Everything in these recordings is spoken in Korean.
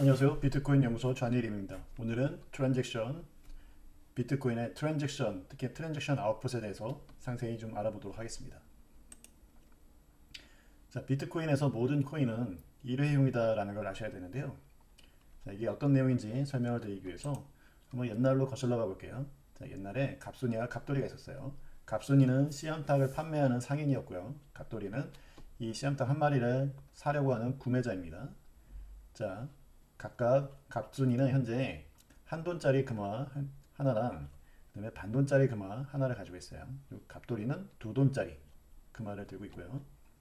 안녕하세요. 비트코인 연구소 좌니림입니다. 오늘은 비트코인의 트랜잭션, 특히 트랜잭션 아웃풋에 대해서 상세히 좀 알아보도록 하겠습니다. 자, 비트코인에서 모든 코인은 일회용이다 라는 걸 아셔야 되는데요. 자, 이게 어떤 내용인지 설명을 드리기 위해서 한번 옛날로 거슬러 가 볼게요. 자, 옛날에 갑순이와 갑돌이가 있었어요. 갑순이는 씨암탉을 판매하는 상인이었고요. 갑돌이는 이 씨암탉 한 마리를 사려고 하는 구매자입니다. 자, 각각 갑순이는 현재 한 돈짜리 금화 하나랑 그다음에 반 돈짜리 금화 하나를 가지고 있어요. 그리고 갑돌이는 두 돈짜리 금화를 들고 있고요.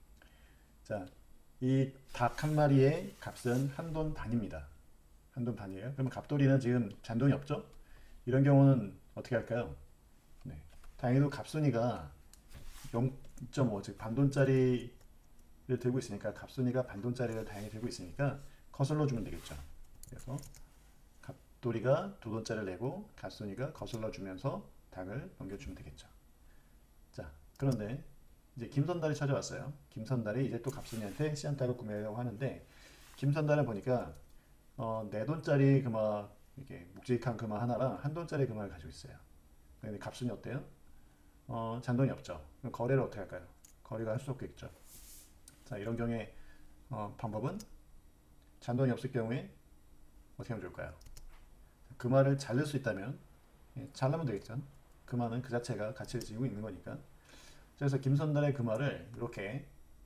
자, 이 닭 한 마리의 값은 한 돈 반입니다. 한 돈 반이에요. 그러면 갑돌이는 지금 잔돈이 없죠? 이런 경우는 어떻게 할까요? 네. 다행히도 갑순이가 0.5, 즉 반돈짜리를 들고 있으니까 갑순이가 반돈짜리를 다행히 들고 있으니까 거슬러 주면 되겠죠. 그래서 갑돌이가 두 돈짜리를 내고 갑순이가 거슬러 주면서 닭을 넘겨주면 되겠죠. 자, 그런데 이제 김선달이 찾아왔어요. 김선달이 이제 또 갑순이한테 씨암탉을 구매하려고 하는데 김선달을 보니까 네 돈짜리 금화 이렇게 묵직한 금화 하나랑 한 돈짜리 금화를 가지고 있어요. 근데 갑순이 어때요? 잔돈이 없죠. 그럼 거래를 어떻게 할까요? 거래가 할 수 없겠죠. 자, 이런 경우에 방법은 잔돈이 없을 경우에 어떻게 하면 좋을까요? 금화를 자를 수 있다면 자르면 되겠죠. 금화는 그 자체가 가치를 지니고 있는 거니까. 그래서 김선달의 금화를 이렇게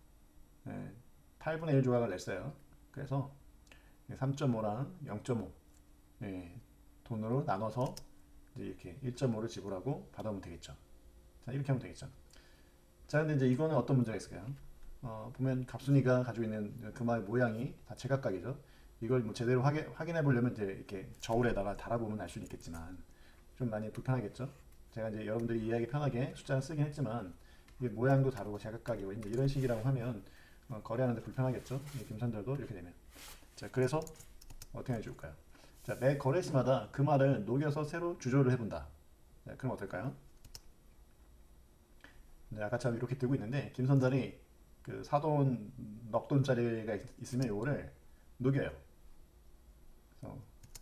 8분의 1 조각을 냈어요. 그래서 3.5랑 0.5 돈으로 나눠서 이제 이렇게 1.5를 지불하고 받아오면 되겠죠. 자, 이렇게 하면 되겠죠. 자, 근데 이제 이거는 어떤 문제가 있을까요? 보면 갑순이가 가지고 있는 금화의 모양이 다 제각각이죠. 이걸 뭐 제대로 확인해 보려면 이제 이렇게 저울에다가 달아보면 알 수는 있겠지만 좀 많이 불편하겠죠. 제가 이제 여러분들이 이해하기 편하게 숫자를 쓰긴 했지만 이게 모양도 다르고 제각각이고 이제 이런 식이라고 하면 거래하는데 불편하겠죠. 김선달도 이렇게 되면. 자, 그래서 어떻게 해줄까요? 자, 매 거래 시마다 금화를 녹여서 새로 주조를 해본다. 자, 그럼 어떨까요? 네, 아까처럼 이렇게 들고 있는데 김선달이 그 사돈 넉돈짜리가 있으면 요거를 녹여요. 그래서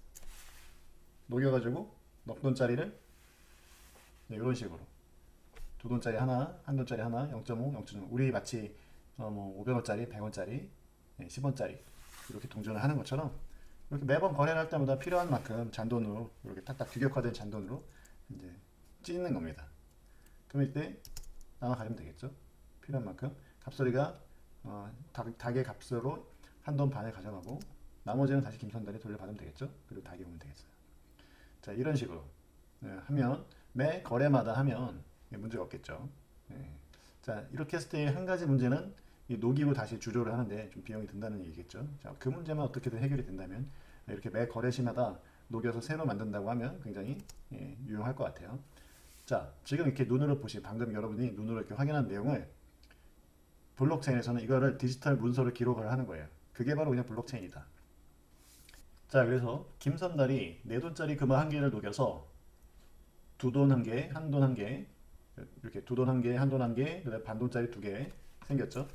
녹여가지고 넉돈짜리를 이런 식으로 두 돈짜리 하나, 한 돈짜리 하나, 0.5, 0.5 우리 마치 뭐 500원짜리, 100원짜리, 10원짜리 이렇게 동전을 하는 것처럼 이렇게 매번 거래를 할 때마다 필요한 만큼 잔돈으로 이렇게 딱딱 규격화된 잔돈으로 이제 찢는 겁니다. 그럼 이때 나눠 가지면 되겠죠. 필요한 만큼 갑소리가 닭의 값으로 한 돈 반을 가져가고 나머지는 다시 김선달이 돌려받으면 되겠죠. 그리고 닭이 오면 되겠어요. 자, 이런 식으로 하면 매 거래마다 하면 문제가 없겠죠. 자, 이렇게 했을 때 한 가지 문제는 이 녹이고 다시 주조를 하는데 좀 비용이 든다는 얘기겠죠. 자, 그 문제만 어떻게든 해결이 된다면 이렇게 매 거래 시마다 녹여서 새로 만든다고 하면 굉장히 유용할 것 같아요. 자, 지금 이렇게 눈으로 방금 여러분이 눈으로 이렇게 확인한 내용을 블록체인에서는 이거를 디지털 문서로 기록을 하는 거예요. 그게 바로 그냥 블록체인이다. 자, 그래서 김선달이 네 돈짜리 금화 한 개를 녹여서 두 돈 한 개, 한 돈 한 개, 이렇게 두 돈 한 개, 한 돈 한 개, 그다음에 반 돈짜리 두 개 생겼죠.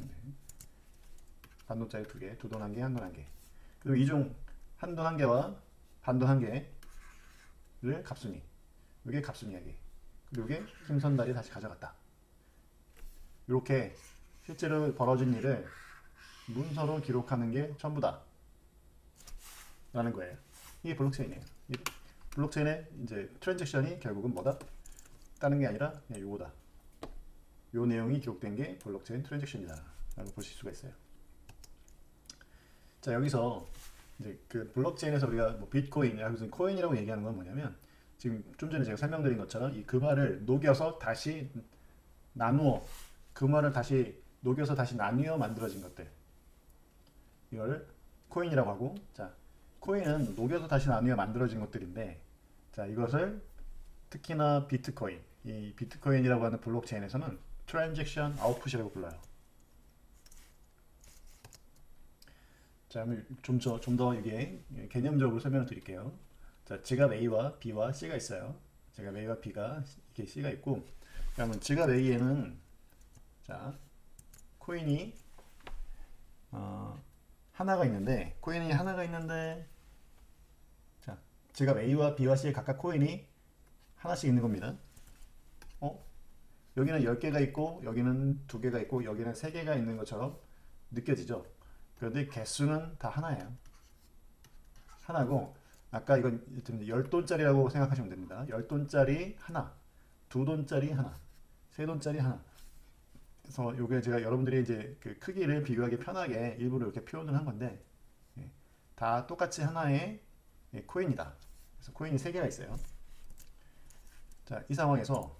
반 돈짜리 두 개, 두 돈 한 개, 한 돈 한 개. 그리고 이중 한 돈 한 개와 반 돈 한 개를 갑순이. 이게 갑순이 이야기. 그리고 이게 김선달이 다시 가져갔다. 이렇게 실제로 벌어진 일을 문서로 기록하는 게 전부다 라는 거예요. 이게 블록체인이에요. 이 블록체인의 이제 트랜잭션이 결국은 뭐다? 다른 게 아니라 그냥 요거다. 요 내용이 기록된 게 블록체인 트랜잭션이다 라고 보실 수가 있어요. 자, 여기서 이제 그 블록체인에서 우리가 뭐 비트코인, 무슨 코인이라고 얘기하는 건 뭐냐면 지금 좀 전에 제가 설명드린 것처럼 이 금화를 녹여서 다시 나누어 금화를 다시 녹여서 다시 나뉘어 만들어진 것들, 이걸 코인이라고 하고, 자, 코인은 녹여서 다시 나뉘어 만들어진 것들인데, 자, 이것을 특히나 비트코인, 이 비트코인이라고 하는 블록체인에서는 트랜잭션 아웃풋이라고 불러요. 자, 좀 더 이게 개념적으로 설명을 드릴게요. 자, 지갑 A와 B와 C가 있어요. 지갑 A와 B가 이렇게 C가 있고, 그러면 지갑 A에는 자, 코인이 하나가 있는데 코인이 하나가 있는데 자 지갑 A와 B와 C에 각각 코인이 하나씩 있는 겁니다. 여기는 10개가 있고 여기는 2개가 있고 여기는 3개가 있는 것처럼 느껴지죠. 그런데 개수는 다 하나예요. 하나고 아까 이건 10돈짜리라고 생각하시면 됩니다. 10돈짜리 하나, 2돈짜리 하나, 3돈짜리 하나. 그래서 요게 제가 여러분들이 이제 그 크기를 비교하기 편하게 일부러 이렇게 표현을 한 건데 다 똑같이 하나의 코인이다. 그래서 코인이 3개가 있어요. 자, 이 상황에서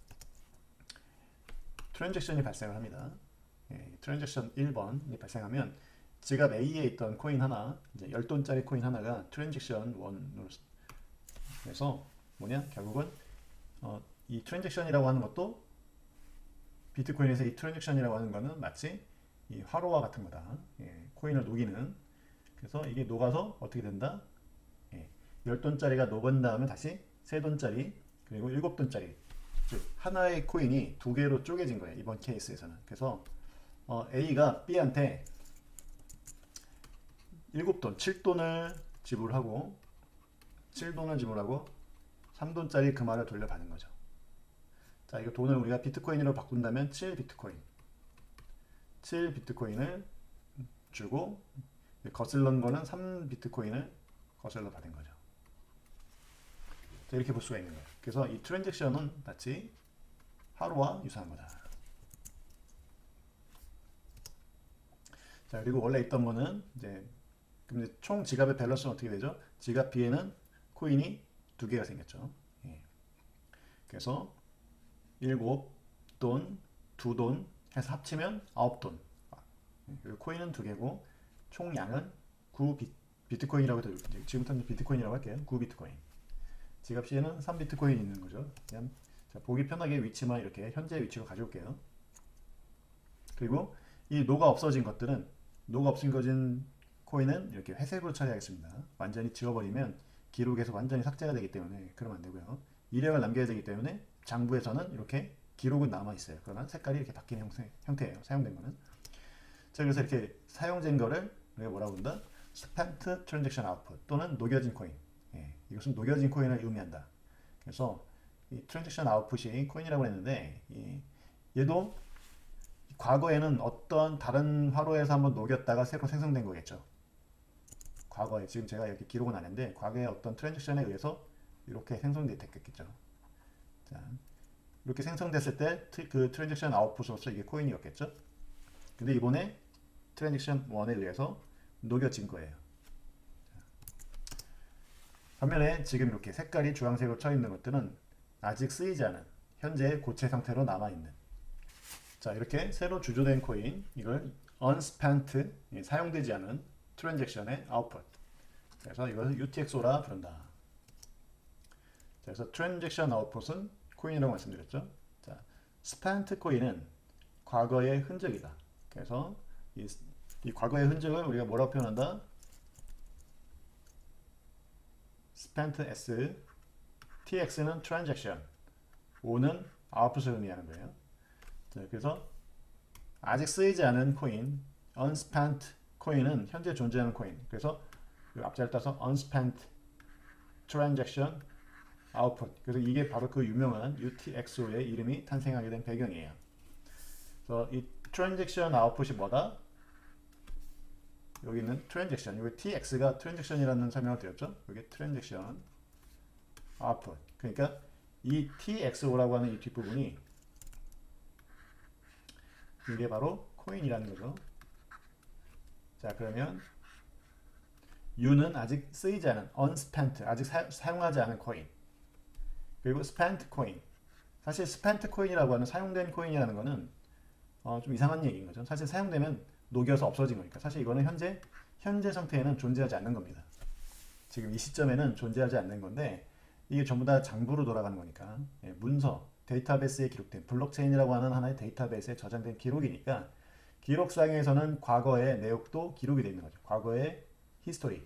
트랜잭션이 발생을 합니다. 트랜잭션 1번이 발생하면 지갑 A에 있던 코인 하나, 이제 10돈짜리 코인 하나가 트랜잭션 1으로 해서 뭐냐? 결국은 이 트랜잭션이라고 하는 것도 비트코인에서 이 트랜잭션이라고 하는 거는 마치 이 화로와 같은 거다. 코인을 녹이는. 그래서 이게 녹아서 어떻게 된다? 10돈짜리가 녹은 다음에 다시 3돈짜리 그리고 7돈짜리 즉 하나의 코인이 2개로 쪼개진 거예요. 이번 케이스에서는. 그래서 A가 B한테 7돈, 7돈을 지불하고 3돈짜리 금화를 돌려받은 거죠. 자, 이거 돈을 우리가 비트코인으로 바꾼다면 7비트코인을 주고 거슬른 거는 3비트코인을 거슬러 받은 거죠. 자, 이렇게 볼 수가 있는 거예요. 그래서 이 트랜잭션은 마치 화로와 유사한 거다. 자, 그리고 원래 있던 거는 이제 그럼 이제 총 지갑의 밸런스는 어떻게 되죠? 지갑 B에는 코인이 2개가 생겼죠. 그래서 7돈, 2돈 해서 합치면 9돈. 코인은 2개고 총 양은 9비트코인이라고 해도 지금부터는 비트코인이라고 할게요. 9비트코인. 지갑 C에는 3비트코인이 있는 거죠. 그냥 자, 보기 편하게 위치만 이렇게 현재 위치로 가져올게요. 그리고 이 녹아 없어진 것들은 녹아 없어진 코인은 이렇게 회색으로 처리하겠습니다. 완전히 지워버리면 기록에서 완전히 삭제가 되기 때문에 그러면 안 되고요. 이력을 남겨야 되기 때문에 장부에서는 이렇게 기록은 남아 있어요. 그러나 색깔이 이렇게 바뀌는 형태예요. 사용된 거는. 자, 그래서 이렇게 사용된 거를 우리가 뭐라고 부른다? Spent Transaction Output 또는 녹여진 코인. 이것은 녹여진 코인을 의미한다. 그래서 이 트랜잭션 아웃풋이 코인이라고 했는데 얘도 과거에는 어떤 다른 화로에서 한번 녹였다가 새로 생성된 거겠죠. 과거에 지금 제가 이렇게 기록은 안 했는데 과거에 어떤 트랜잭션에 의해서 이렇게 생성됐겠죠. 자, 이렇게 생성됐을 때 그 트랜잭션 아웃풋으로서 이게 코인이었겠죠. 근데 이번에 트랜잭션 1에 의해서 녹여진 거예요. 반면에 지금 이렇게 색깔이 주황색으로 쳐 있는 것들은 아직 쓰이지 않은 현재 고체 상태로 남아있는 자 이렇게 새로 주조된 코인 이걸 unspent 사용되지 않은 트랜잭션의 아웃풋 그래서 이것을 UTXO라 부른다. 그래서 트랜잭션 아웃풋은 코인이라고 말씀드렸죠. 자, spent 코인은 과거의 흔적이다. 그래서 이 과거의 흔적을 우리가 뭐라고 표현한다? spent S, TX는 transaction, O는 output을 의미하는 거예요. 자, 그래서 아직 쓰이지 않은 코인, unspent 코인은 현재 존재하는 코인. 그래서 앞자를 따서 unspent transaction output. 그래서 이게 바로 그 유명한 UTXO의 이름이 탄생하게 된 배경이에요. 그래서 이 transaction output이 뭐다? 여기는 트랜잭션, 여기 TX가 트랜잭션이라는 설명을 드렸죠. 여기 트랜잭션 아웃풋. 그러니까 이 TXO라고 하는 이 뒷부분이 이게 바로 코인이라는 거죠. 자, 그러면 U는 아직 쓰이지 않은 unspent, 아직 사용하지 않은 코인. 그리고 spent 코인. 사실 spent 코인이라고 하는 사용된 코인이라는 거는 좀 이상한 얘기인 거죠. 사실 사용되면 녹여서 없어진 거니까 사실 이거는 현재 상태에는 존재하지 않는 겁니다. 지금 이 시점에는 존재하지 않는 건데 이게 전부 다 장부로 돌아가는 거니까 문서, 데이터베이스에 기록된 블록체인이라고 하는 하나의 데이터베이스에 저장된 기록이니까 기록상에서는 과거의 내역도 기록이 되어 있는 거죠. 과거의 히스토리,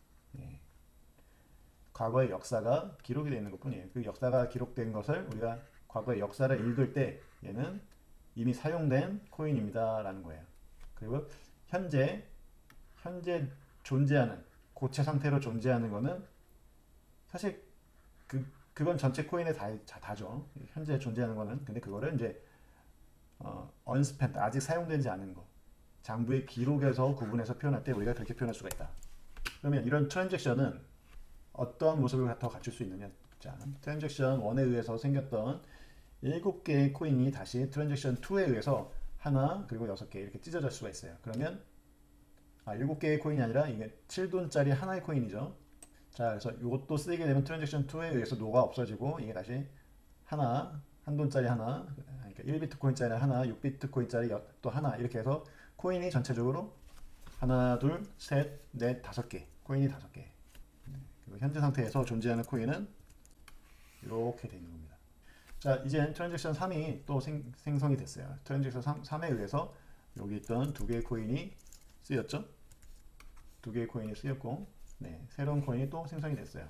과거의 역사가 기록이 되어 있는 것 뿐이에요. 그 역사가 기록된 것을 우리가 과거의 역사를 읽을 때 얘는 이미 사용된 코인입니다 라는 거예요. 그리고 현재 존재하는 고체 상태로 존재하는 거는 사실 그건 전체 코인에 다죠. 현재 존재하는 거는. 근데 그거를 이제 unspent 아직 사용되지 않은 거 장부의 기록에서 구분해서 표현할 때 우리가 그렇게 표현할 수가 있다. 그러면 이런 트랜잭션은 어떠한 모습을 더 갖출 수 있느냐. 자, 트랜잭션 1에 의해서 생겼던 7개의 코인이 다시 트랜잭션 2에 의해서 하나 그리고 6개 이렇게 찢어질 수가 있어요. 그러면 7개의 코인이 아니라 이게 7돈짜리 하나의 코인이죠. 자, 그래서 이것도 쓰게 되면 트랜잭션 2에 의해서 노가 없어지고 이게 다시 하나, 한돈짜리 하나, 그러니까 1비트코인짜리 하나, 6비트코인짜리 또 하나 이렇게 해서 코인이 전체적으로 하나, 둘, 셋, 넷, 5개 코인이 5개. 그리고 현재 상태에서 존재하는 코인은 이렇게 되어 있는 겁니다. 자, 이제 트랜잭션 3이 또 생성이 됐어요. 트랜잭션 3에 의해서 여기 있던 2개의 코인이 쓰였죠. 2개의 코인이 쓰였고, 네, 새로운 코인이 또 생성이 됐어요.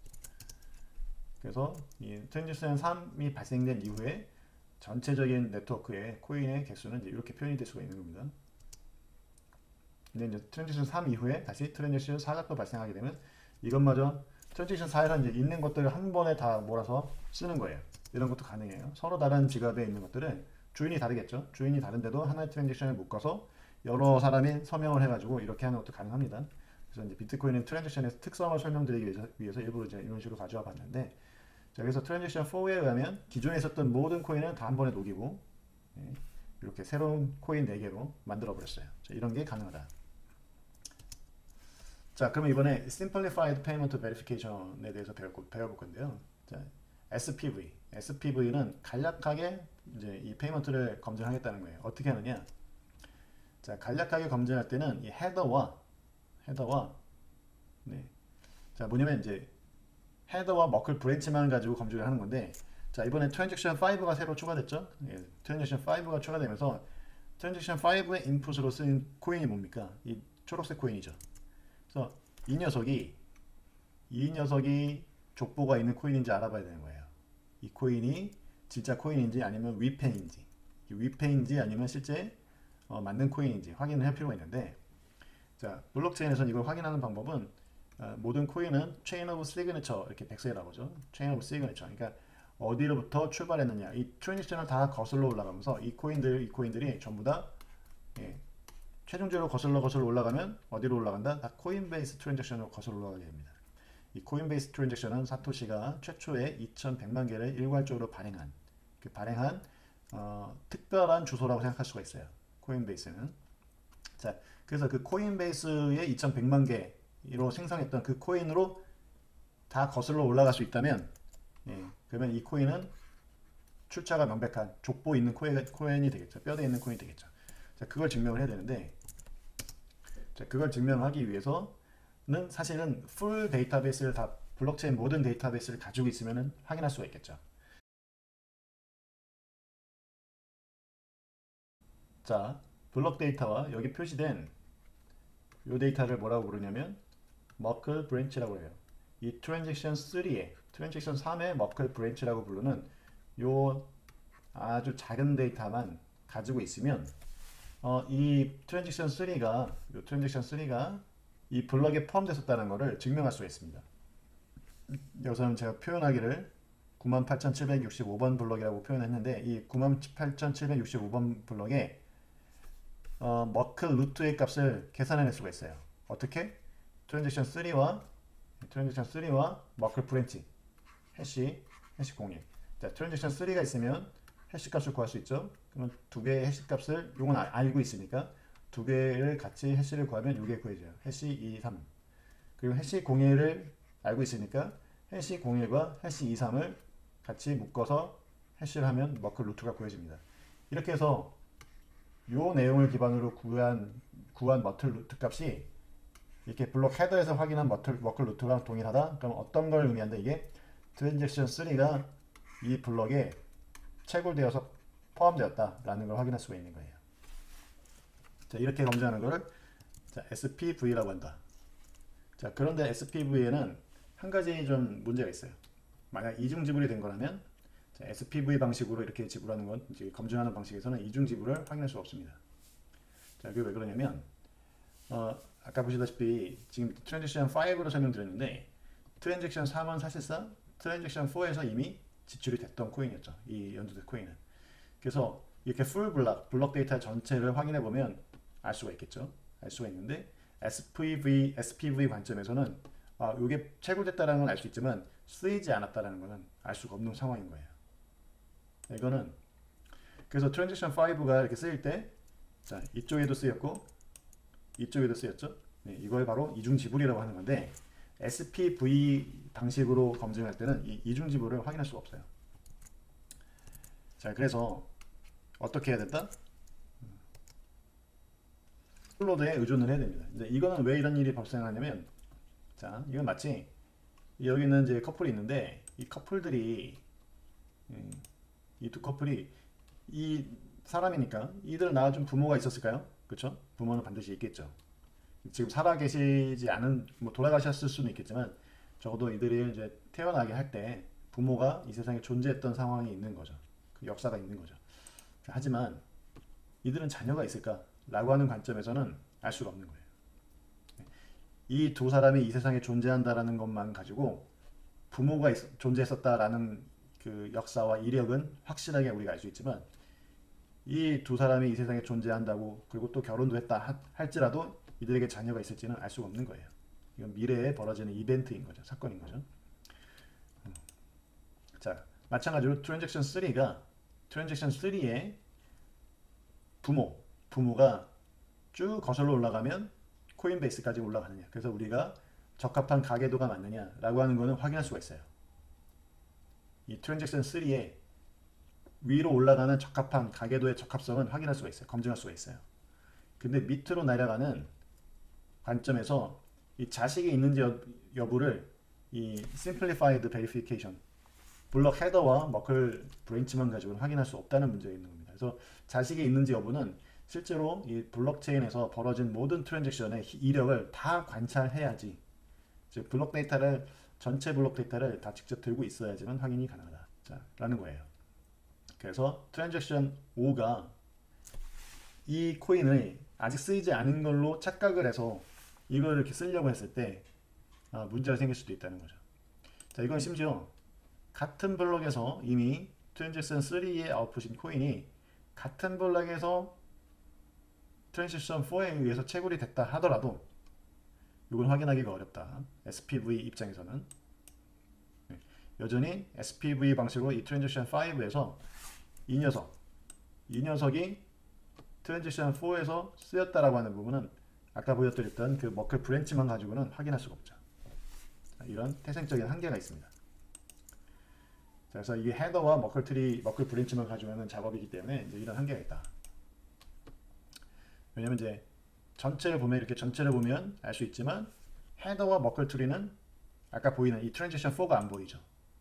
그래서 이 트랜잭션 3이 발생된 이후에 전체적인 네트워크의 코인의 개수는 이제 이렇게 표현이 될 수가 있는 겁니다. 근데 이제 트랜잭션 3 이후에 다시 트랜잭션 4가 또 발생하게 되면 이것마저 트랜잭션 4에서 이제 있는 것들을 한 번에 다 몰아서 쓰는 거예요. 이런 것도 가능해요. 서로 다른 지갑에 있는 것들은 주인이 다르겠죠. 주인이 다른데도 하나의 트랜잭션에 묶어서 여러 사람이 서명을 해가지고 이렇게 하는 것도 가능합니다. 그래서 이제 비트코인은 트랜잭션의 특성을 설명드리기 위해서 일부러 이제 이런 식으로 가져와 봤는데, 자, 그래서 트랜잭션 4에 의하면 기존에 있었던 모든 코인은 다 한 번에 녹이고 이렇게 새로운 코인 4개로 만들어 버렸어요. 자, 이런 게 가능하다. 자, 그러면 이번에 Simplified Payment Verification에 대해서 배워볼 건데요. 자, SPV는 간략하게 이제 이 페이먼트를 검증하겠다는 거예요. 어떻게 하느냐? 자, 간략하게 검증할 때는 이 헤더와 네, 자, 뭐냐면 이제 헤더와 머클 브랜치만 가지고 검증을 하는 건데, 자, 이번에 트랜잭션 5가 새로 추가됐죠? 예, 트랜잭션 5가 추가되면서 트랜잭션 5의 인풋으로 쓰인 코인이 뭡니까? 이 초록색 코인이죠. 그래서 이 녀석이 족보가 있는 코인인지 알아봐야 되는 거예요. 이 코인이 진짜 코인인지 아니면 위페인지 아니면 실제 맞는 코인인지 확인을 할 필요가 있는데, 자, 블록체인에서는 이걸 확인하는 방법은 모든 코인은 체인 오브 시그니처 이렇게 백서에 나오죠. 체인 오브 시그니처. 그러니까 어디로부터 출발했느냐. 이 트랜잭션을 다 거슬러 올라가면서 이 코인들이 전부 다 최종적으로 거슬러 올라가면 어디로 올라간다? 다 코인베이스 트랜잭션으로 거슬러 올라가게 됩니다. 이 코인베이스 트랜잭션은 사토시가 최초에 2100만 개를 일괄적으로 발행한 특별한 주소라고 생각할 수가 있어요. 코인베이스는. 자, 그래서 그 코인베이스의 2100만 개로 생성했던 그 코인으로 다 거슬러 올라갈 수 있다면, 그러면 이 코인은 출처가 명백한 족보 있는 코인이 되겠죠. 뼈대 있는 코인이 되겠죠. 자, 그걸 증명을 해야 되는데, 자, 그걸 증명하기 위해서는 사실은 풀 데이터베이스를 다 블록체인 모든 데이터베이스를 가지고 있으면 확인할 수가 있겠죠. 자, 블록 데이터와 여기 표시된 이 데이터를 뭐라고 부르냐면 머클 브랜치라고 해요. 이 트랜잭션 3의 머클 브랜치라고 부르는 요 아주 작은 데이터만 가지고 있으면 이 트랜잭션 3가 이 블럭에 포함됐었다는 것을 증명할 수가 있습니다. 여기서는 제가 표현하기를 98,765번 블럭이라고 표현했는데, 이 98,765번 블럭에 머클 루트의 값을 계산해낼 수가 있어요. 어떻게? 트랜잭션 3와 머클 브랜치 해시 01. 자, 트랜잭션 3가 있으면 해시 값을 구할 수 있죠. 그러면 두 개의 해시 값을 이건 알고 있으니까 두 개를 같이 해시를 구하면 이게 구해져요. 해시 2, 3. 그리고 해시 01을 알고 있으니까 해시 01과 해시 2, 3을 같이 묶어서 해시를 하면 머클 루트가 구해집니다. 이렇게 해서 이 내용을 기반으로 구한 머클 루트 값이 이렇게 블록 헤더에서 확인한 머클 루트랑 동일하다? 그럼 어떤 걸 의미한다? 이게 트랜잭션 3가 이 블럭에 채굴되어서 포함되었다라는 걸 확인할 수가 있는 거예요. 자, 이렇게 검증하는 거를 SPV라고 한다. 자, 그런데 SPV에는 한 가지 좀 문제가 있어요. 만약 이중 지불이 된 거라면 SPV 방식으로 이렇게 지불하는 건 이제 검증하는 방식에서는 이중 지불을 확인할 수 없습니다. 자, 그게 왜 그러냐면 아까 보시다시피 지금 트랜잭션 5로 설명드렸는데 트랜잭션 3은 사실상 트랜잭션 4에서 이미 지출이 됐던 코인이었죠. 이 연두색 코인은. 그래서 이렇게 풀 블록 데이터 전체를 확인해 보면 알 수가 있겠죠. 알 수가 있는데 SPV 관점에서는 이게 채굴됐다는 건 알 수 있지만 쓰이지 않았다는 것은 알 수가 없는 상황인 거예요. 이거는 그래서 트랜잭션 5가 이렇게 쓰일 때 자, 이쪽에도 쓰였고 이쪽에도 쓰였죠. 네, 이걸 바로 이중지불이라고 하는 건데 SPV 방식으로 검증할 때는 이 이중지불을 확인할 수가 없어요. 자, 그래서 어떻게 해야 된다? 플로드에 의존을 해야 됩니다. 이제 이거는 왜 이런 일이 발생하냐면, 자, 이건 마치 여기는 이제 커플이 있는데 이 커플들이 이 두 커플이 이 사람이니까 이들 낳아준 부모가 있었을까요? 그렇죠? 부모는 반드시 있겠죠. 지금 살아계시지 않은 뭐 돌아가셨을 수는 있겠지만 적어도 이들이 이제 태어나게 할 때 부모가 이 세상에 존재했던 상황이 있는 거죠. 그 역사가 있는 거죠. 자, 하지만 이들은 자녀가 있을까? 라고 하는 관점에서는 알 수가 없는 거예요. 이 두 사람이 이 세상에 존재한다라는 것만 가지고 부모가 존재했었다라는 그 역사와 이력은 확실하게 우리가 알 수 있지만 이 두 사람이 이 세상에 존재한다고 그리고 또 결혼도 했다 할지라도 이들에게 자녀가 있을지는 알 수가 없는 거예요. 이건 미래에 벌어지는 이벤트인 거죠. 사건인 거죠. 자, 마찬가지로 트랜잭션 3의 부모가 쭉 거슬러 올라가면 코인베이스까지 올라가느냐. 그래서 우리가 적합한 가계도가 맞느냐라고 하는 거는 확인할 수가 있어요. 이 트랜잭션 3의 위로 올라가는 적합한 가계도의 적합성은 확인할 수가 있어요. 검증할 수가 있어요. 근데 밑으로 내려가는 관점에서 이 자식이 있는지 여부를 이 simplified verification 블록 헤더와 머클 브랜치만 가지고는 확인할 수 없다는 문제가 있는 겁니다. 그래서 자식이 있는지 여부는 실제로 이 블록체인에서 벌어진 모든 트랜잭션의 이력을 다 관찰해야지, 즉 전체 블록 데이터를 다 직접 들고 있어야지만 확인이 가능하다. 자, 라는 거예요. 그래서 트랜잭션 5가 이 코인을 아직 쓰이지 않은 걸로 착각을 해서 이걸 이렇게 쓰려고 했을 때 문제가 생길 수도 있다는 거죠. 자, 이건 심지어 같은 블록에서 이미 트랜잭션 3의 아웃풋인 코인이 같은 블록에서 트랜잭션 4에 의해서 채굴이 됐다 하더라도 이건 확인하기가 어렵다. SPV 입장에서는 여전히 SPV 방식으로 이 트랜잭션 5에서 이 녀석이 트랜잭션 4에서 쓰였다라고 하는 부분은 아까 보여드렸던 그 머클 브랜치만 가지고는 확인할 수가 없죠. 이런 태생적인 한계가 있습니다. 그래서 이게 헤더와 머클 브랜치만 가지고 하는 작업이기 때문에 이제 이런 한계가 있다. 왜냐면 이제 전체를 보면 알 수 있지만 헤더와 머클 트리는 아까 보이는 이 트랜잭션 4가 안 보이죠.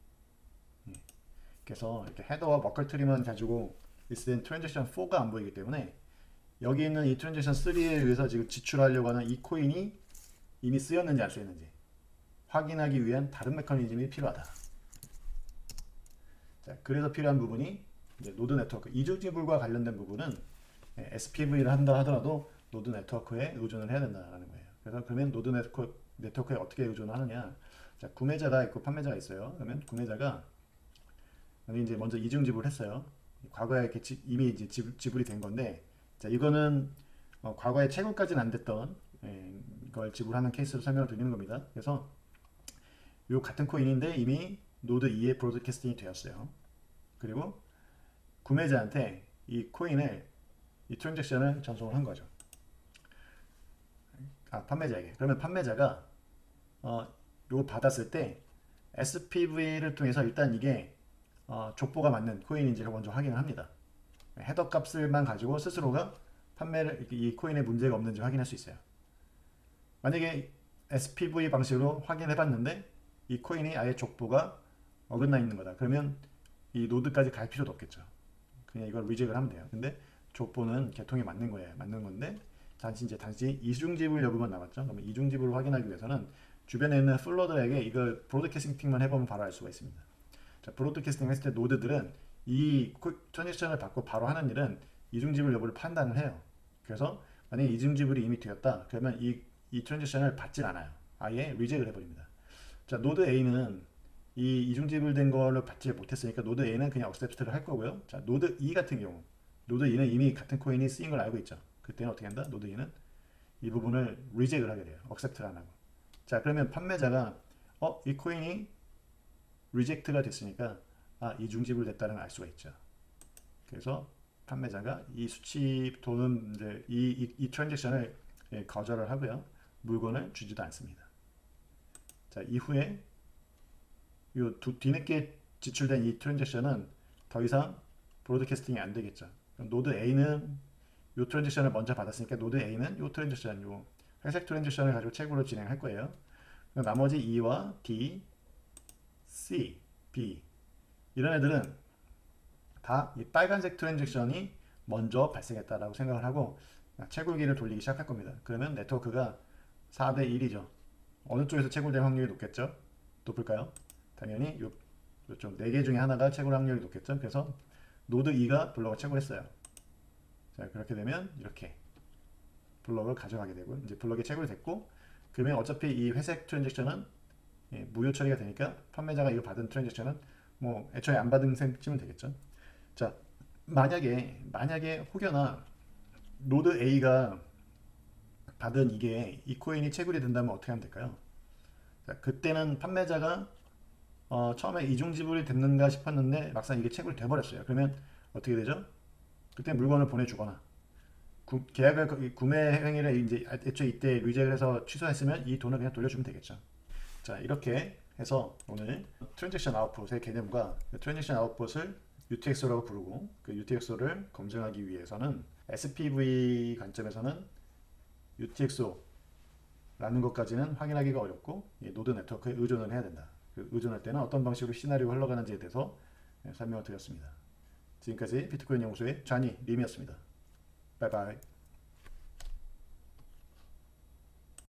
그래서 이렇게 헤더와 머클 트리만 가지고 있을 땐 트랜잭션 4가 안 보이기 때문에 여기 있는 이 트랜잭션 3에 의해서 지금 지출하려고 하는 이 코인이 이미 쓰였는지 안 쓰였는지 확인하기 위한 다른 메커니즘이 필요하다. 자, 그래서 필요한 부분이 이제 노드 네트워크 이중지불과 관련된 부분은 SPV를 한다 하더라도 노드 네트워크에 의존을 해야 된다는 거예요. 그래서 그러면 노드 네트워크에 어떻게 의존하느냐? 자, 구매자가 있고 판매자가 있어요. 그러면 구매자가 여기 이제 먼저 이중지불을 했어요. 과거에 이미 이제 지불이 된 건데, 자, 이거는 과거에 채굴까지는 안 됐던 걸 지불하는 케이스로 설명을 드리는 겁니다. 그래서 요 같은 코인인데 이미 노드 2에 브로드캐스팅이 되었어요. 그리고 구매자한테 이 코인을 이 트랜잭션을 전송을 한 거죠. 판매자에게. 그러면 판매자가 요거 받았을 때 SPV를 통해서 일단 이게 족보가 맞는 코인인지를 먼저 확인을 합니다. 헤더 값을만 가지고 스스로가 이 코인에 문제가 없는지 확인할 수 있어요. 만약에 SPV 방식으로 확인해 봤는데 이 코인이 아예 족보가 어긋나 있는 거다. 그러면 이 노드까지 갈 필요도 없겠죠. 그냥 이걸 리젝을 하면 돼요. 근데 족보는 개통이 맞는 거예요. 맞는 건데 단지 이중지불 여부만 남았죠. 그러면 이중지불을 확인하기 위해서는 주변에 있는 플로들에게 이걸 브로드캐스팅만 해보면 바로 알 수가 있습니다. 자, 브로드캐스팅 했을 때 노드들은 이 트랜잭션을 받고 바로 하는 일은 이중지불 여부를 판단을 해요. 그래서 만약에 이중지불이 이미 되었다. 그러면 이 이 트랜잭션을 받질 않아요. 아예 리젝을 해버립니다. 자, 노드 A는 이 이중지불된 걸로 받지 못했으니까 노드 A는 그냥 accept를 할 거고요. 자, 노드 E 같은 경우, 노드 E는 이미 같은 코인이 쓰인 걸 알고 있죠. 그때는 어떻게 한다? 노드 E는 이 부분을 리젝을 하게 돼요. accept를 안 하고. 자, 그러면 판매자가 이 코인이 리젝트가 됐으니까 이중지불 됐다는 걸 알 수가 있죠. 그래서 판매자가 이 수치 돈은 이제 이 트랜잭션을 거절을 하고요. 물건을 주지도 않습니다. 자, 이후에 뒤늦게 지출된 이 트랜잭션은 더 이상 브로드캐스팅이 안 되겠죠. 그럼 노드 A는 이 트랜잭션을 먼저 받았으니까 노드 A는 이 트랜잭션, 요 회색 트랜잭션을 가지고 채굴을 진행할 거예요. 그럼 나머지 E와 D, C, B 이런 애들은 다 이 빨간색 트랜잭션이 먼저 발생했다라고 생각을 하고 채굴기를 돌리기 시작할 겁니다. 그러면 네트워크가 4대 1이죠. 어느 쪽에서 채굴될 확률이 높겠죠? 높을까요? 당연히 요쪽 4개 중에 하나가 채굴 확률이 높겠죠? 그래서 노드 2가 블럭을 채굴했어요. 자, 그렇게 되면 이렇게 블럭을 가져가게 되고 이제 블럭이 채굴이 됐고 그러면 어차피 이 회색 트랜잭션은 무효 처리가 되니까 판매자가 이거 받은 트랜잭션은 뭐 애초에 안 받은 셈 치면 되겠죠. 자, 만약에 혹여나 노드 A가 받은 이 코인이 채굴이 된다면 어떻게 하면 될까요? 자, 그때는 판매자가 처음에 이중지불이 됐는가 싶었는데 막상 이게 채굴이 돼버렸어요. 그러면 어떻게 되죠? 그때 물건을 보내주거나 구매 행위를 이제 애초에 이때 리젝을 해서 취소했으면 이 돈을 그냥 돌려주면 되겠죠. 자, 이렇게 해서 오늘 트랜잭션 아웃풋의 개념과 트랜잭션 아웃풋을 UTXO라고 부르고 그 UTXO를 검증하기 위해서는 SPV 관점에서는 UTXO라는 것까지는 확인하기가 어렵고 노드 네트워크에 의존을 해야 된다. 그 의존할 때는 어떤 방식으로 시나리오가 흘러가는지에 대해서 설명을 드렸습니다. 지금까지 비트코인 연구소의 좌니 림이었습니다. 바이바이.